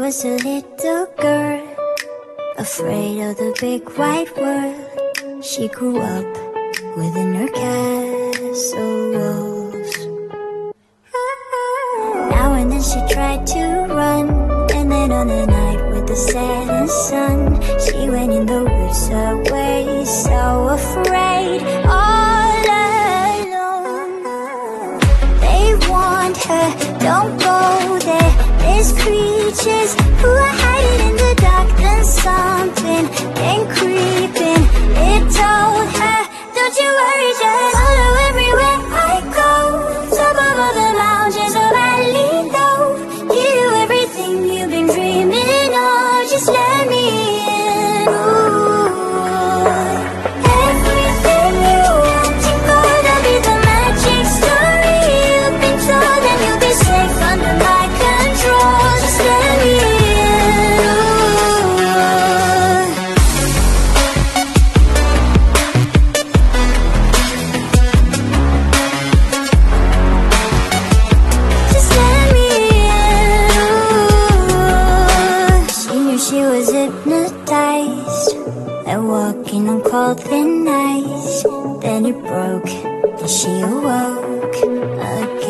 was a little girl, afraid of the big white world. She grew up within her castle walls. Now and then she tried to run, and then on a night with the setting sun, she went in the woods away, so afraid, all alone. They warned her, don't go there, there's creatures who are hiding in the dark. Then something came creeping, it told her, don't you worry, just follow everywhere I go. Top of all the mountains, a valley low, give you everything you've been dreaming of, just let me in. Ooh. Everything you want to go, that'll be the magic story you've been told, and you'll be safe under my control, just let me in. Just let me in. She knew she was hypnotized, like walking on cold thin ice. Then it broke, and she awoke again.